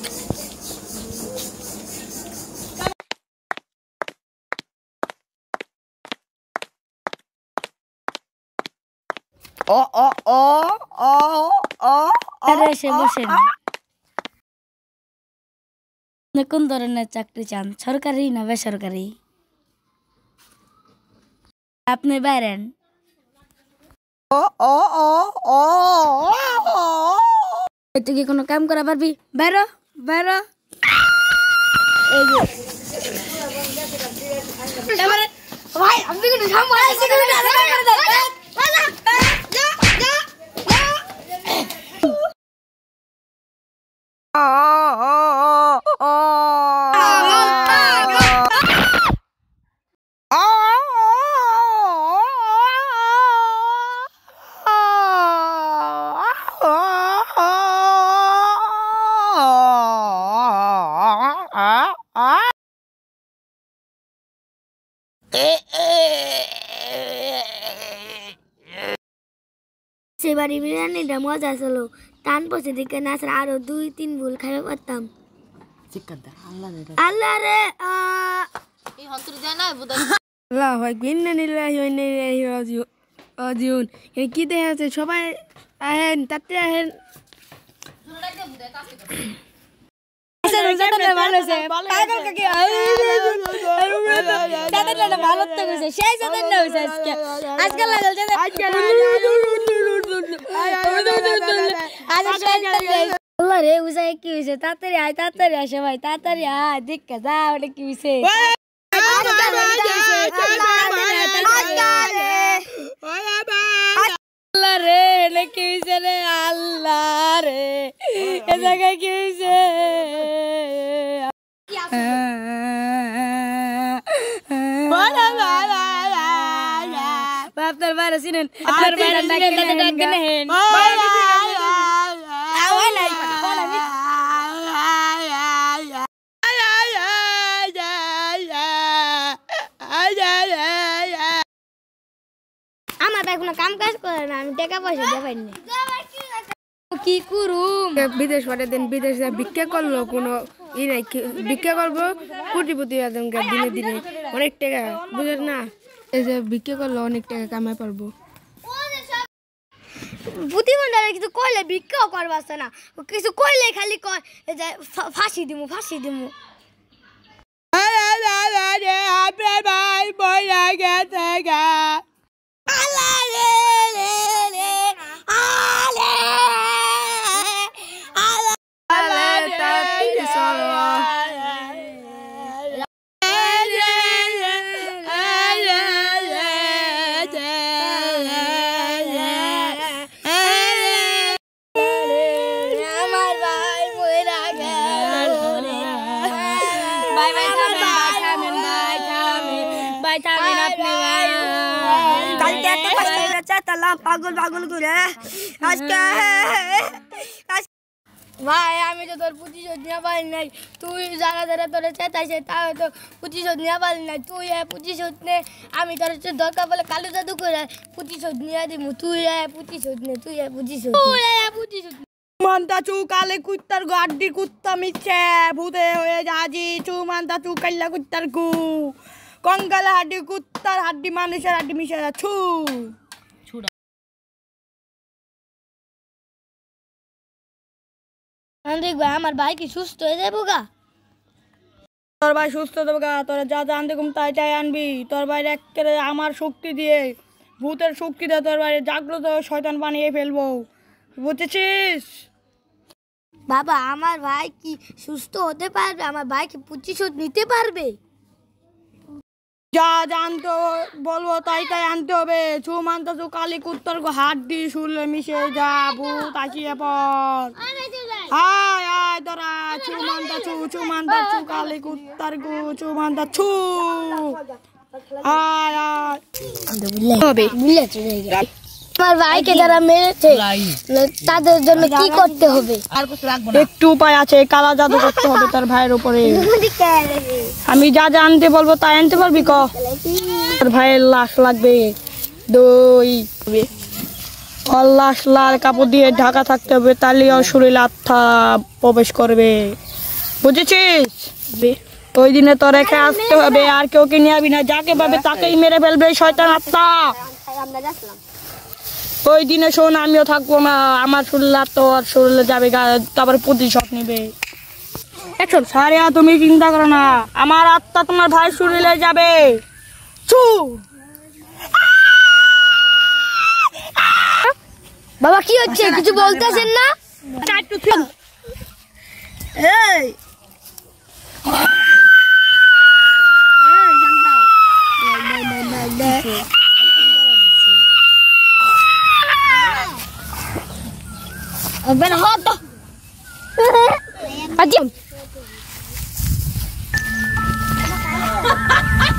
কোন ধরনের চাকরি চান, সরকারি না বেসরকারি? আপনি বাইরেন। তুই কি কোনো কাম করা পারবি? বাইরো বাইরো। সেবারে বিরিয়ানিটা মজা ছিল, টান পড়ছে দিকে না আরো 2-3 ভুল খাইতে পারতাম। আল্লাহ রে এই হন্তর জানা আল্লাহ বিরিয়ানি রাজিউন কি দেখা আছে? সবাই আহেন, তাতে আহেন। আল্লাহ রে উজাই কি হয়েছে? তাড়াতাড়ি আয়, তাড়াতাড়ি আসে ভাই, তাড়াতাড়ি আয়, দেখে যা ওটা কি হয়েছে। আল্লাহ রে এটা কি হয়েছে রে? আল্লাহ রে এ জায়গায় কি হয়েছে? আপনার বাইরে চিনেন, আপনার বাইরে আমার ভাই কোনো কাম কাজ করে না, আমি টাকা পয়সা দিয়ে পাইনি। কি করুম? বিদেশ পাঠিয়ে দেন, বিদেশ ভিক্ষা করলো কোনো ই নাই, ভিক্ষা করবো কোটিপতি দিনে দিনে অনেক টাকা, বুঝেন না? এই যে ভিক্ষা করলো অনেক টাকা কামাই পারবো। বুদ্ধিমানরা কিছু কইলে ভিক্ষাও করবাছে না, কিছু কইলে খালি কয় যে ফাঁসি দিমু, ফাঁসি দিমু। আপনার ভাই বইয়া গেছে গা। পাগল পাগল করে আজকে ভাই আমি তো তোর প্রতিশোধ নিয়ে পারি নাই, তুই যারা যারা তোরে চেতাইছে তা হয়তো প্রতিশোধ নিয়ে পারি নাই। তুই প্রতিশোধ নে, আমি তোর দরকার বলে কালো জাদু করে প্রতিশোধ নিয়ে দিব। তুই প্রতিশোধ নে, তুই প্রতিশোধ, তুই প্রতিশোধ। মানতা চু কালে কুত্তার গাড্ডি কুত্তা মিছে ভূতে হয়ে যাজি চু মানতা চু কাল্লা কুত্তার গু কঙ্কাল হাড্ডি কুত্তার হাড্ডি মানুষের হাড্ডি মিশে যাচ্ছু। দেখবা আমার ভাই কি সুস্থ হয়ে যাবো গা? তোর ভাই সুস্থ দেবো গা, তোরা যা যা আনতে কম তাই তাই আনবি। তোর ভাইয়ের একেবারে আমার শক্তি দিয়ে, ভূতের শক্তি দিয়ে তোর ভাইয়ের জাগ্রত শয়তান বানিয়ে ফেলবো, বুঝেছিস? বাবা আমার ভাই কি সুস্থ হতে পারবে? আমার ভাই কি প্রতিশোধ নিতে পারবে? যা জানতো বলবো তাই তাই আনতে হবে। ছু মানতা চু কালী কুত্তর হাড্ডি শুলে মিশে যা ভূত আসিয়ে পর। আয় আয় তোরা ছু মানতা চু কালী কুত্তার গু ছু মানতা ছু। আয় আয় হবে বুঝেছি। আমার ভাইকে যারা মেরেছে তাদের জন্য কি করতে হবে? একটু উপায় আছে, কালা জাদু করতে হবে তার ভাইয়ের উপরে। আমি যা যা আনতে বলবো তাই আনতে পারবি? ক তোর ভাইয়ের লাশ লাগবে, দই লাশ লাল কাপড় দিয়ে ঢাকা থাকতে হবে, তাহলে ওর শরীরে আত্মা প্রবেশ করবে। বুঝেছিস? ওই দিনে তোর রেখে আসতে হবে, আর কেউ কে নিয়ে যাবি না, যাকে পাবে তাকেই মেরে ফেলবে শয়তান আত্মা। ওই দিনে শোন আমিও থাকবো না, আমার শরীর তোর শরীরে যাবে, তারপরে প্রতিশোধ নিবে। সারিয়া তুমি চিন্তা করো না, আমার আত্মা তোমার ভাই শরীরে যাবে। বাবা কি হচ্ছে, কিছু বলতেছেন না? এই Ben hot. Adiam.